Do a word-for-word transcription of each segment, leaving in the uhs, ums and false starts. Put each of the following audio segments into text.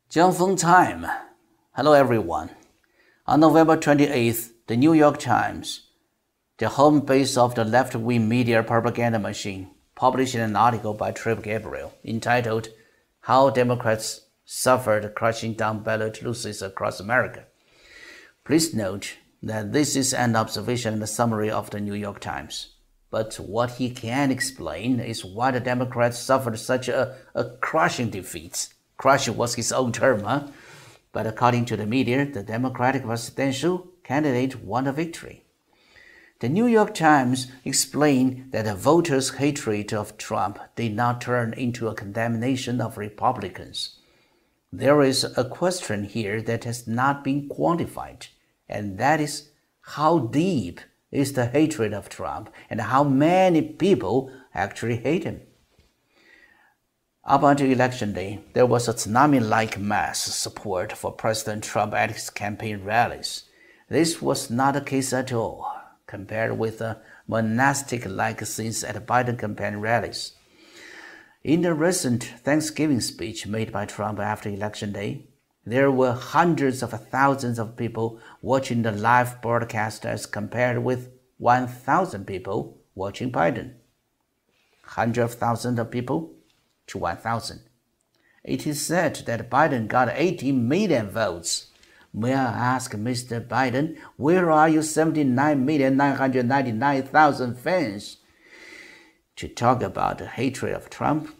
Jiangfeng time. Hello everyone. On November twenty-eighth, the New York Times, the home base of the left-wing media propaganda machine, published an article by Trip Gabriel entitled How Democrats Suffered Crushing Down-Ballot Losses Across America. Please note that this is an observation and a summary of the New York Times. But what he can explain is why the Democrats suffered such a, a crushing defeat. Crushing was his own term, huh? But according to the media, the Democratic presidential candidate won the victory. The New York Times explained that the voters' hatred of Trump did not turn into a condemnation of Republicans. There is a question here that has not been quantified, and that is how deep is the hatred of Trump and how many people actually hate him. Up until Election Day, there was a tsunami-like mass support for President Trump at his campaign rallies. This was not the case at all, compared with the monastic-like scenes at Biden campaign rallies. In the recent Thanksgiving speech made by Trump after Election Day, there were hundreds of thousands of people watching the live broadcast as compared with one thousand people watching Biden. Hundreds of thousands of people to one thousand. It is said that Biden got eighty million votes. May I ask Mister Biden, where are your seventy-nine million nine hundred ninety-nine thousand fans? To talk about the hatred of Trump,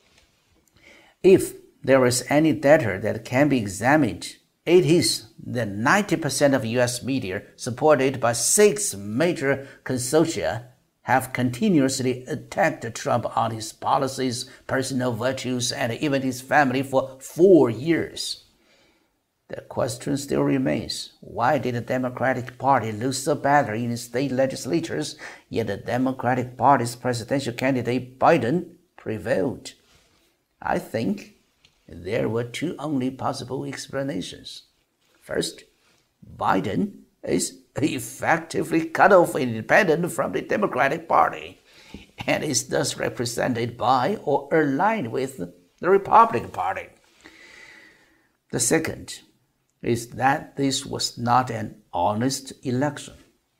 if there is any data that can be examined, it is that ninety percent of U S media, supported by six major consortia, have continuously attacked Trump on his policies, personal virtues, and even his family for four years. The question still remains, why did the Democratic Party lose so badly in state legislatures, yet the Democratic Party's presidential candidate Biden prevailed? I think there were two only possible explanations. First, Biden is effectively cut off and independent from the Democratic Party and is thus represented by or aligned with the Republican Party. The second is that this was not an honest election.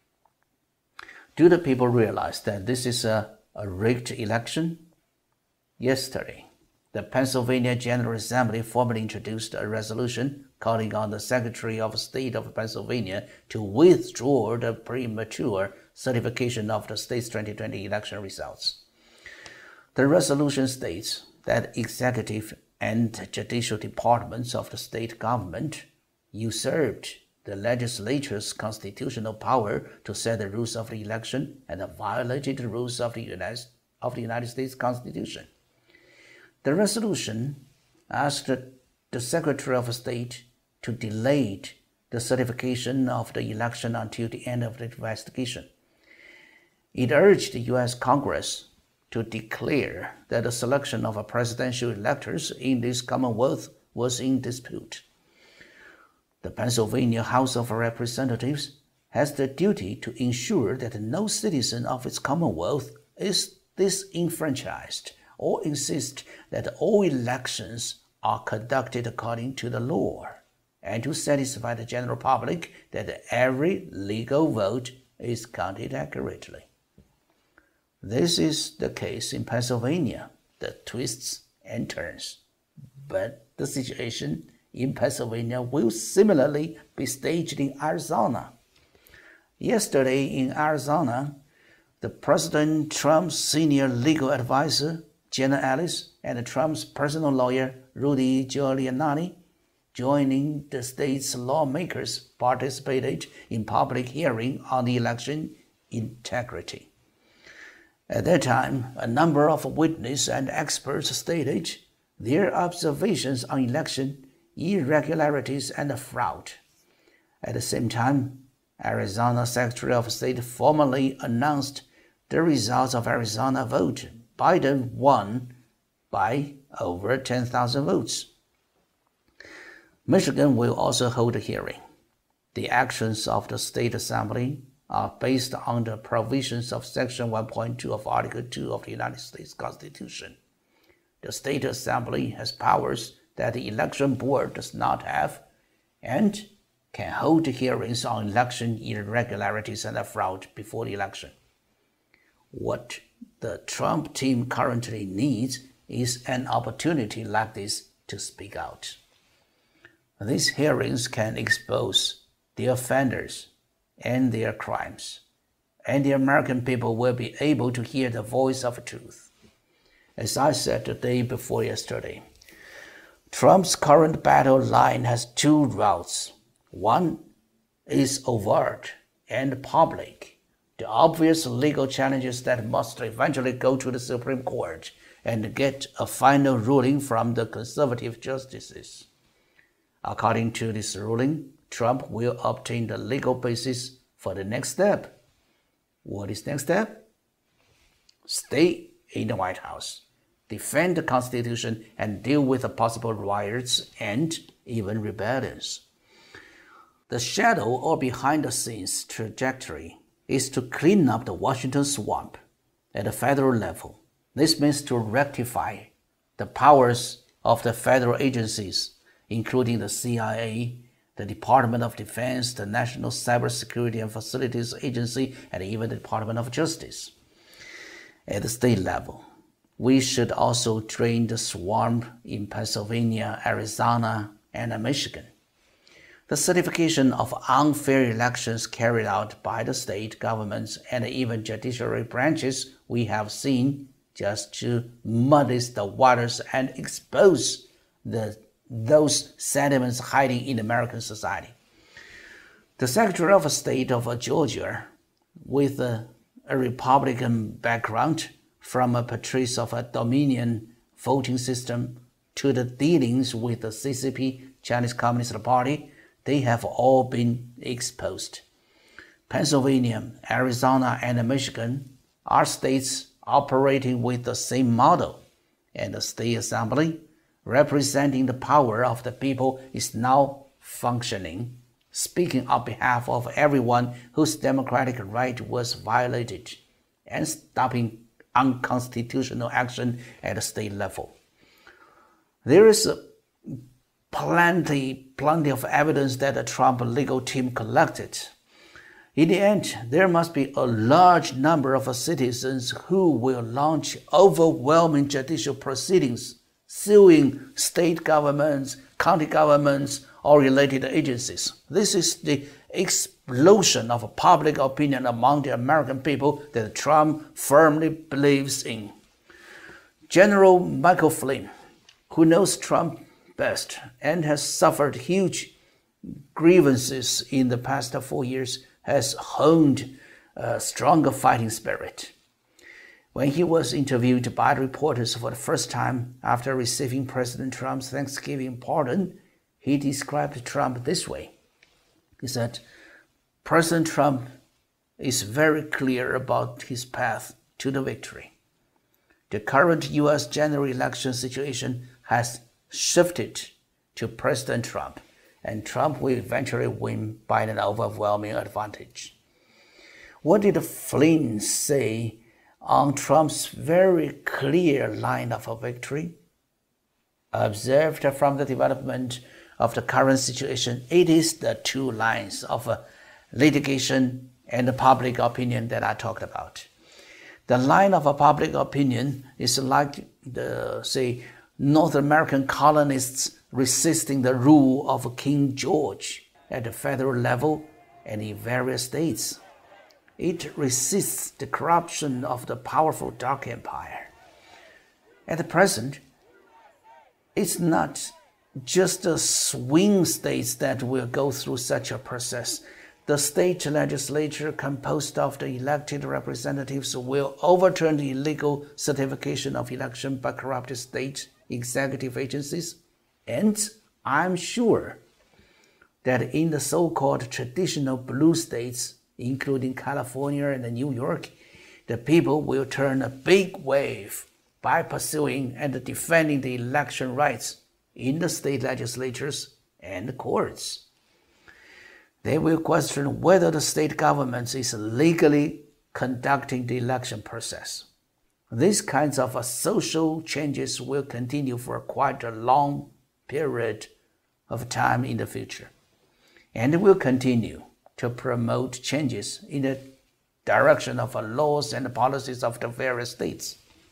Do the people realize that this is a, a rigged election? Yesterday, the Pennsylvania General Assembly formally introduced a resolution calling on the Secretary of State of Pennsylvania to withdraw the premature certification of the state's twenty twenty election results. The resolution states that executive and judicial departments of the state government usurped the legislature's constitutional power to set the rules of the election and violated the rules of the United, of the United States Constitution. The resolution asked the Secretary of State to delay the certification of the election until the end of the investigation. It urged the U S Congress to declare that the selection of presidential electors in this Commonwealth was in dispute. The Pennsylvania House of Representatives has the duty to ensure that no citizen of its Commonwealth is disenfranchised or insist that all elections are conducted according to the law, and to satisfy the general public that every legal vote is counted accurately. This is the case in Pennsylvania, the twists and turns. But the situation in Pennsylvania will similarly be staged in Arizona. Yesterday in Arizona, the President Trump's senior legal advisor, Jenna Ellis, and Trump's personal lawyer, Rudy Giuliani, joining the state's lawmakers, participated in public hearing on the election integrity. At that time, a number of witnesses and experts stated their observations on election irregularities and fraud. At the same time, Arizona Secretary of State formally announced the results of Arizona vote. Biden won by over ten thousand votes. Michigan will also hold a hearing. The actions of the State Assembly are based on the provisions of Section one point two of Article two of the United States Constitution. The State Assembly has powers that the election board does not have and can hold hearings on election irregularities and fraud before the election. What the Trump team currently needs is an opportunity like this to speak out. These hearings can expose the offenders and their crimes, and the American people will be able to hear the voice of truth. As I said the day before yesterday, Trump's current battle line has two routes. One is overt and public, the obvious legal challenges that must eventually go to the Supreme Court and get a final ruling from the conservative justices. According to this ruling, Trump will obtain the legal basis for the next step. What is next step? Stay in the White House, defend the Constitution, and deal with the possible riots and even rebellions. The shadow or behind-the-scenes trajectory is to clean up the Washington swamp at the federal level. This means to rectify the powers of the federal agencies, including the C I A, the Department of Defense, the National Cybersecurity and Facilities Agency, and even the Department of Justice. At the state level, we should also drain the swamp in Pennsylvania, Arizona, and Michigan. The certification of unfair elections carried out by the state governments and even judiciary branches we have seen just to muddy the waters and expose the, those sentiments hiding in American society. The Secretary of State of Georgia, with a, a Republican background, from a patrice of a Dominion voting system to the dealings with the C C P, Chinese Communist Party, they have all been exposed. Pennsylvania, Arizona, and Michigan are states operating with the same model, and the state assembly, representing the power of the people, is now functioning, speaking on behalf of everyone whose democratic right was violated, and stopping unconstitutional action at the state level. There is plenty, plenty of evidence that the Trump legal team collected. In the end, there must be a large number of citizens who will launch overwhelming judicial proceedings, suing state governments, county governments, or related agencies. This is the explosion of public opinion among the American people that Trump firmly believes in. General Michael Flynn, who knows Trump best and has suffered huge grievances in the past four years, has honed a stronger fighting spirit. When he was interviewed by reporters for the first time after receiving President Trump's Thanksgiving pardon, he described Trump this way. He said, President Trump is very clear about his path to the victory. The current U S general election situation has shifted to President Trump, and Trump will eventually win by an overwhelming advantage. What did Flynn say on Trump's very clear line of a victory? Observed from the development of the current situation, it is the two lines of litigation and public opinion that I talked about. The line of public opinion is like the, say, North American colonists resisting the rule of King George at the federal level and in various states. It resists the corruption of the powerful dark empire. At the present, it's not just the swing states that will go through such a process. The state legislature composed of the elected representatives will overturn the illegal certification of election by corrupt state executive agencies, and I'm sure that in the so-called traditional blue states, including California and New York, the people will turn a big wave by pursuing and defending the election rights in the state legislatures and the courts. They will question whether the state government is legally conducting the election process. These kinds of social changes will continue for quite a long period of time in the future, and will continue to promote changes in the direction of the laws and policies of the various states.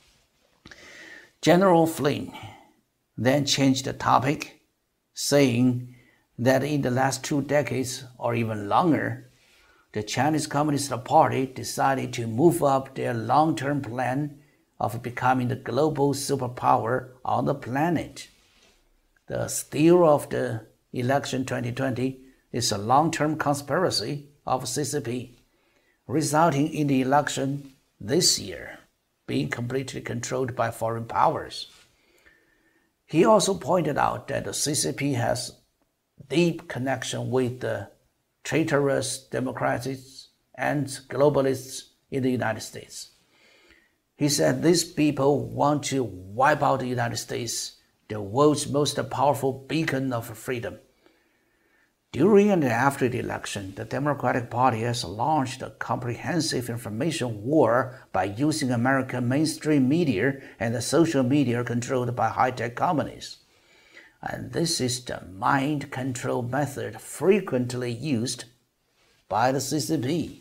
General Flynn then changed the topic, saying that in the last two decades or even longer, the Chinese Communist Party decided to move up their long-term plan of becoming the global superpower on the planet. The steal of the election twenty twenty is a long-term conspiracy of C C P, resulting in the election this year being completely controlled by foreign powers. He also pointed out that the C C P has deep connection with the traitorous Democrats and globalists in the United States. He said these people want to wipe out the United States, the world's most powerful beacon of freedom. During and after the election, the Democratic Party has launched a comprehensive information war by using American mainstream media and the social media controlled by high-tech companies. And this is the mind control method frequently used by the C C P.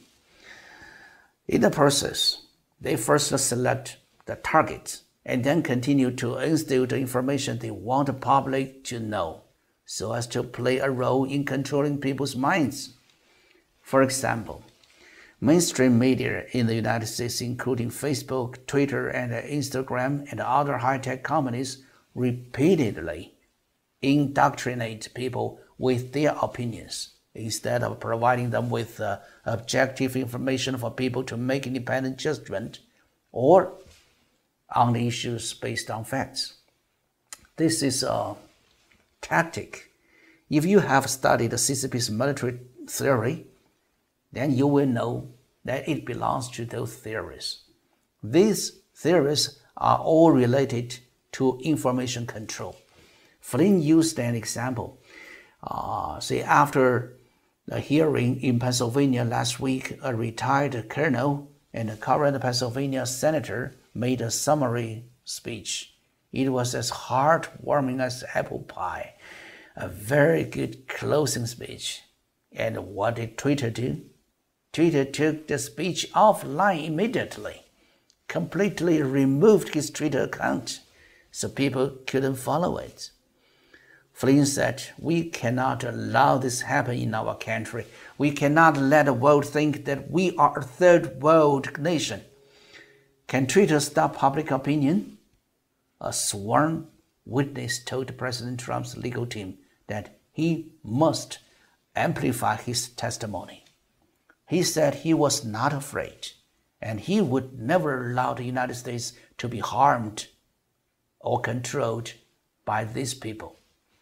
In the process, they first select the targets and then continue to instill the information they want the public to know, so as to play a role in controlling people's minds. For example, mainstream media in the United States, including Facebook, Twitter, and Instagram, and other high-tech companies, repeatedly indoctrinate people with their opinions instead of providing them with uh, objective information for people to make independent judgment or on the issues based on facts. This is a tactic. If you have studied the C C P's military theory, then you will know that it belongs to those theories. These theories are all related to information control. Flynn used an example. Uh, say after the hearing in Pennsylvania last week, a retired colonel and a current Pennsylvania senator made a summary speech. It was as heartwarming as apple pie, a very good closing speech. And what did Twitter do? Twitter took the speech offline immediately, completely removed his Twitter account, so people couldn't follow it. Flynn said, "We cannot allow this happen in our country. We cannot let the world think that we are a third world nation. Can Twitter stop public opinion?" A sworn witness told President Trump's legal team that he must amplify his testimony. He said he was not afraid, and he would never allow the United States to be harmed or controlled by these people.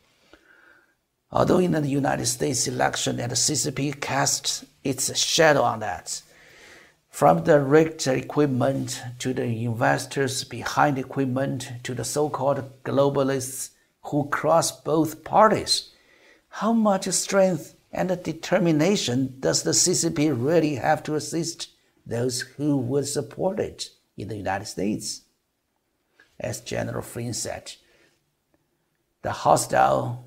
Although in the United States election and the C C P cast its shadow on that, from the rigged equipment to the investors behind equipment to the so-called globalists who cross both parties, how much strength and determination does the C C P really have to assist those who would support it in the United States? As General Flynn said, the hostile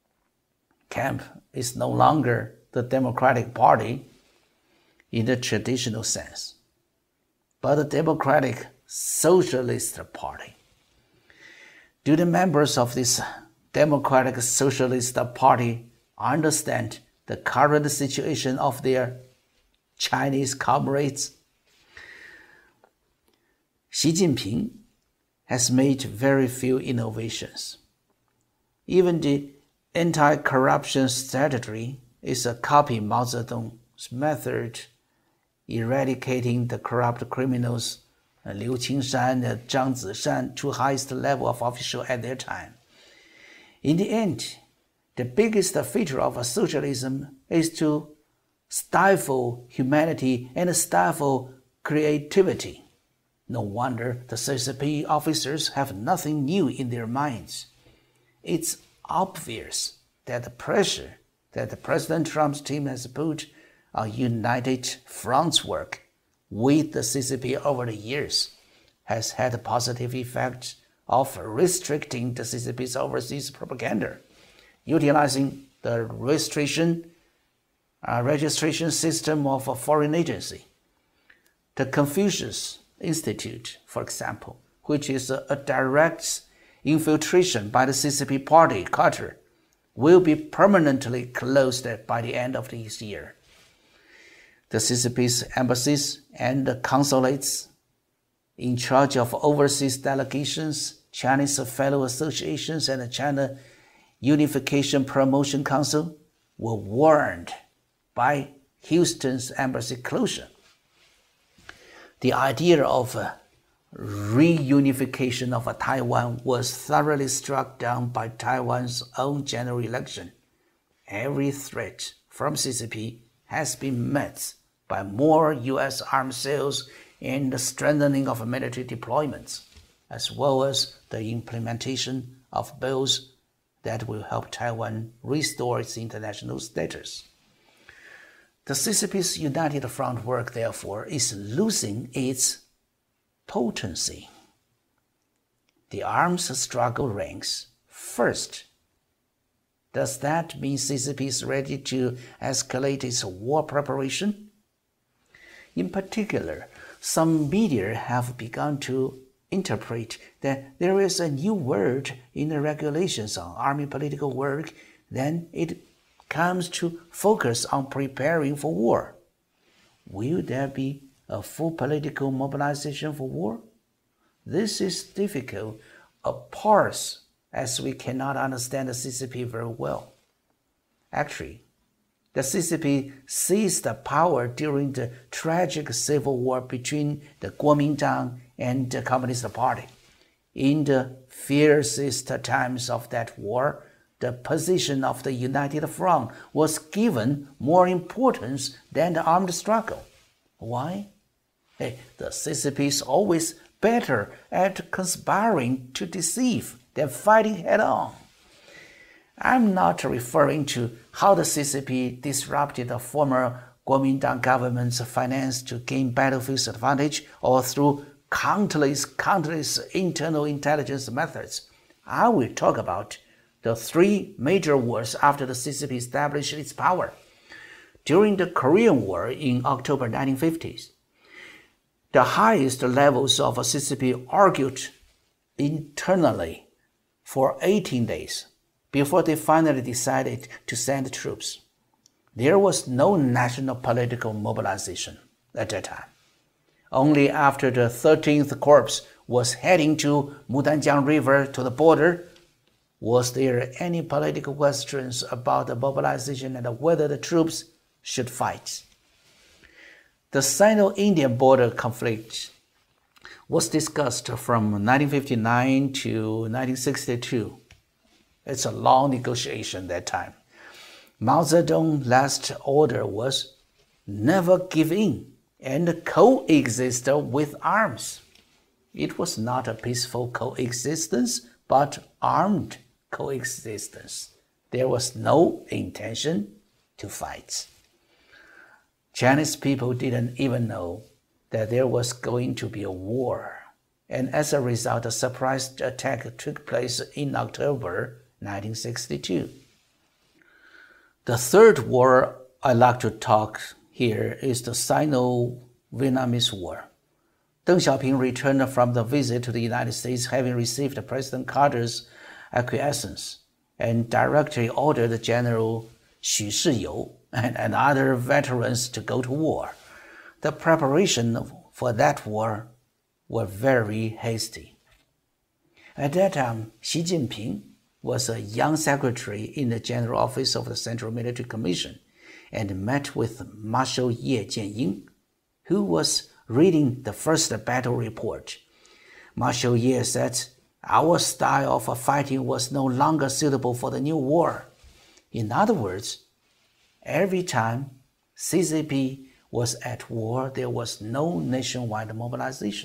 camp is no longer the Democratic Party in the traditional sense, but the Democratic Socialist Party. Do the members of this Democratic Socialist Party understand the current situation of their Chinese comrades? Xi Jinping has made very few innovations. Even the anti-corruption strategy is a copy of Mao Zedong's method, eradicating the corrupt criminals, Liu Qingshan and Zhang Zishan, to highest level of official at their time. In the end, the biggest feature of socialism is to stifle humanity and stifle creativity. No wonder the C C P officers have nothing new in their minds. It's obvious that the pressure that President Trump's team has put on united front's work with the C C P over the years has had a positive effect of restricting the C C P's overseas propaganda, utilizing the registration, uh, registration system of a foreign agency. The Confucius Institute, for example, which is a, a direct infiltration by the C C P party culture, will be permanently closed by the end of this year. The C C P's embassies and the consulates in charge of overseas delegations, Chinese Fellow Associations, and the China Unification Promotion Council were warned by Houston's embassy closure. The idea of a reunification of Taiwan was thoroughly struck down by Taiwan's own general election. Every threat from C C P has been met by more U S arms sales and the strengthening of military deployments, as well as the implementation of bills that will help Taiwan restore its international status. The C C P's United Front work, therefore, is losing its potency. The arms struggle ranks first. Does that mean C C P is ready to escalate its war preparation? In particular, some media have begun to interpret that there is a new word in the regulations on army political work, then it comes to focus on preparing for war. Will there be a full political mobilization for war? This is difficult to parse as we cannot understand the C C P very well. Actually, the C C P seized the power during the tragic civil war between the Kuomintang and the Communist Party. In the fiercest times of that war, the position of the United Front was given more importance than the armed struggle. Why? Hey, the C C P is always better at conspiring to deceive than fighting head-on. I'm not referring to how the C C P disrupted the former Kuomintang government's finance to gain battlefield advantage or through countless, countless internal intelligence methods. I will talk about the three major wars after the C C P established its power. During the Korean War in October nineteen fifties, the highest levels of C C P argued internally for eighteen days before they finally decided to send troops. There was no national political mobilization at that time. Only after the thirteenth Corps was heading to Mudanjiang River to the border was there any political questions about the mobilization and whether the troops should fight. The Sino-Indian border conflict was discussed from nineteen fifty-nine to nineteen sixty-two. It's a long negotiation that time. Mao Zedong's last order was never give in and coexist with arms. It was not a peaceful coexistence, but armed coexistence. There was no intention to fight. Chinese people didn't even know that there was going to be a war. And as a result, a surprise attack took place in October nineteen sixty-two. The third war I'd like to talk here is the Sino-Vietnamese War. Deng Xiaoping returned from the visit to the United States having received President Carter's acquiescence and directly ordered General Xu Shiyou and, and other veterans to go to war. The preparation for that war were very hasty. At that time, Xi Jinping was a young secretary in the General Office of the Central Military Commission and met with Marshal Ye Jianying, who was reading the first battle report. Marshal Ye said, "Our style of fighting was no longer suitable for the new war." In other words, every time C C P was at war, there was no nationwide mobilization.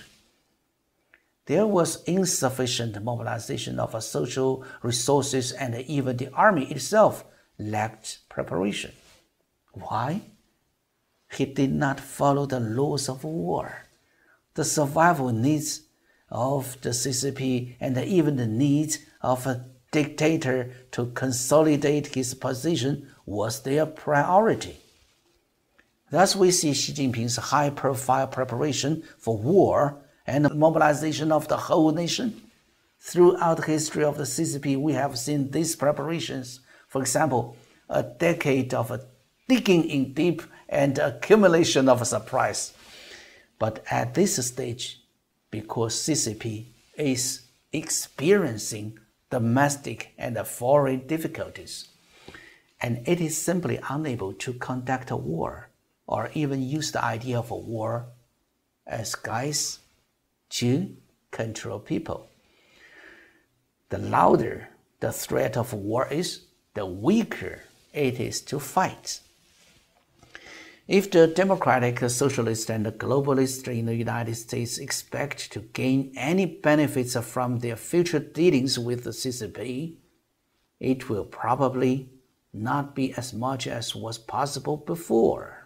There was insufficient mobilization of social resources, and even the army itself lacked preparation. Why? He did not follow the laws of war. The survival needs of the C C P and even the needs of a dictator to consolidate his position was their priority. Thus, we see Xi Jinping's high-profile preparation for war and the mobilization of the whole nation. Throughout the history of the C C P, we have seen these preparations. For example, a decade of digging in deep and accumulation of surprise. But at this stage, because C C P is experiencing domestic and foreign difficulties, and it is simply unable to conduct a war or even use the idea of a war as guise to control people. The louder the threat of war is, the weaker it is to fight. If the democratic, socialist, and globalists in the United States expect to gain any benefits from their future dealings with the C C P, it will probably not be as much as was possible before.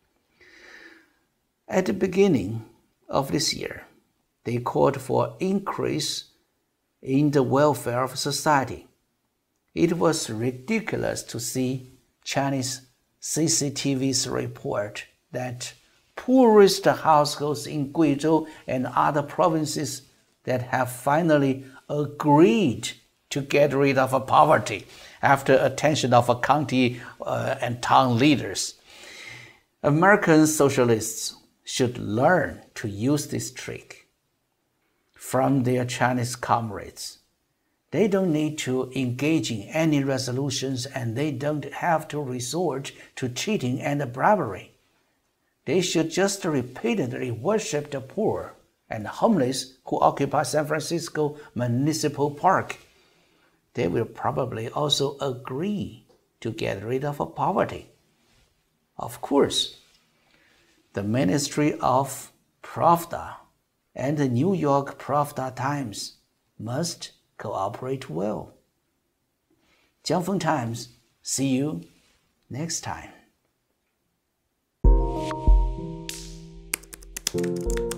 At the beginning of this year, they called for increase in the welfare of society. It was ridiculous to see Chinese C C T V's report that poorest households in Guizhou and other provinces that have finally agreed to get rid of poverty after attention of county uh, and town leaders. American socialists should learn to use this trick from their Chinese comrades. They don't need to engage in any resolutions, and they don't have to resort to cheating and bribery. They should just repeatedly worship the poor and homeless who occupy San Francisco Municipal Park. They will probably also agree to get rid of poverty. Of course, the Ministry of Pravda and the New York Pravda Times must cooperate well. Jiangfeng Times, see you next time.